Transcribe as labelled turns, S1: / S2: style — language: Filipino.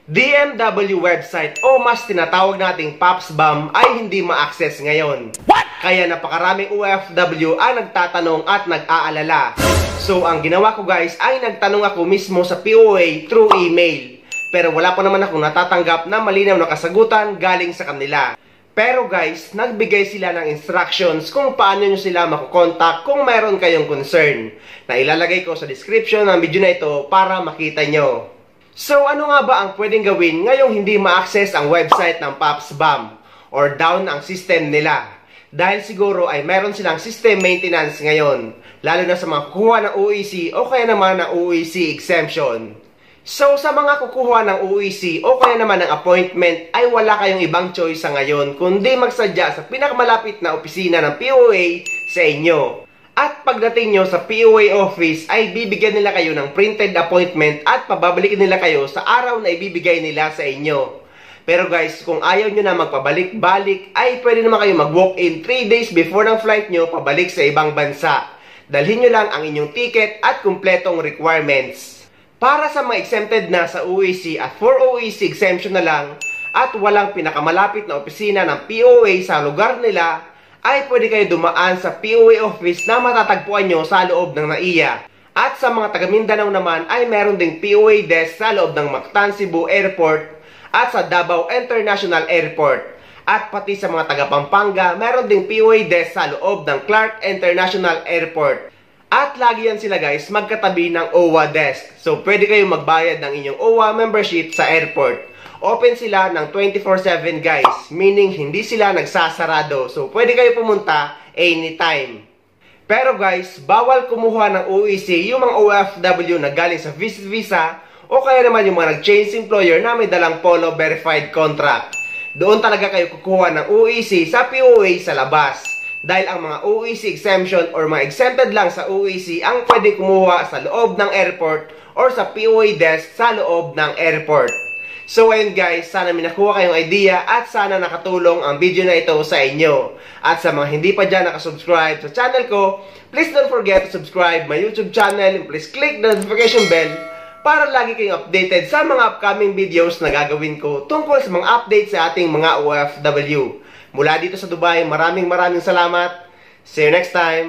S1: DMW website o mas tinatawag nating POPSBAM ay hindi ma-access ngayon. Kaya napakaraming OFW ang nagtatanong at nag-aalala. So ang ginawa ko guys ay nagtanong ako mismo sa POA through email. Pero wala pa naman akong natatanggap na malinaw na kasagutan galing sa kanila. Pero guys, nagbigay sila ng instructions kung paano nyo sila makukontak kung mayroon kayong concern. Na ilalagay ko sa description ng video na ito para makita nyo. So ano nga ba ang pwedeng gawin ngayong hindi ma-access ang website ng POPSBAM or down ang system nila? Dahil siguro ay meron silang system maintenance ngayon, lalo na sa mga kukuha ng OEC o kaya naman ng OEC exemption. So sa mga kukuha ng OEC o kaya naman ng appointment ay wala kayong ibang choice sa ngayon kundi magsadya sa pinakamalapit na opisina ng POA sa inyo. At pagdating nyo sa POA office ay bibigyan nila kayo ng printed appointment at pababalikin nila kayo sa araw na ibibigay nila sa inyo. Pero guys, kung ayaw nyo na magpabalik-balik ay pwede naman kayo mag-walk-in 3 days before ng flight nyo pabalik sa ibang bansa. Dalhin nyo lang ang inyong ticket at kumpletong requirements. Para sa mga exempted na sa OEC at for OEC exemption na lang at walang pinakamalapit na opisina ng POA sa lugar nila, ay pwede kayo dumaan sa POA office na matatagpuan nyo sa loob ng NAIA. At sa mga taga Mindanao naman ay meron ding POA desk sa loob ng Mactan Cebu Airport at sa Davao International Airport. At pati sa mga taga Pampanga, meron ding POA desk sa loob ng Clark International Airport. At lagi yan sila guys magkatabi ng OWA desk. So pwede kayong magbayad ng inyong OWA membership sa airport. Open sila ng 24/7 guys, meaning hindi sila nagsasarado. So pwede kayo pumunta anytime. Pero guys, bawal kumuha ng OEC yung mga OFW na galing sa visit visa o kaya naman yung mga nag-change employer na may dalang polo verified contract. Doon talaga kayo kukuha ng OEC sa POA sa labas. Dahil ang mga OEC exemption or mga exempted lang sa OEC ang pwede kumuha sa loob ng airport or sa POA desk sa loob ng airport. So ayun guys, sana may nakuha kayong idea at sana nakatulong ang video na ito sa inyo. At sa mga hindi pa dyan nakasubscribe sa channel ko, please don't forget to subscribe my YouTube channel and please click the notification bell para lagi kayong updated sa mga upcoming videos na gagawin ko tungkol sa mga updates sa ating mga OFW. Mula dito sa Dubai, maraming salamat. See you next time.